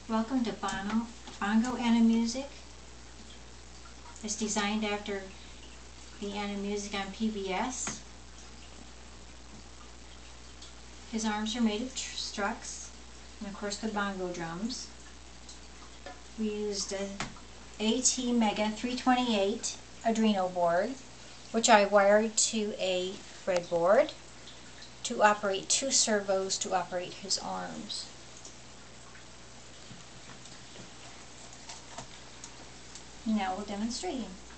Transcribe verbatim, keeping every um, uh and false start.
Welcome to Bono, Bongo Animusic. It's designed after the Animusic on P B S. His arms are made of struts, and of course the bongo drums. We used a ATMega three twenty-eight Arduino board, which I wired to a breadboard to operate two servos to operate his arms. Now we'll demonstrate him.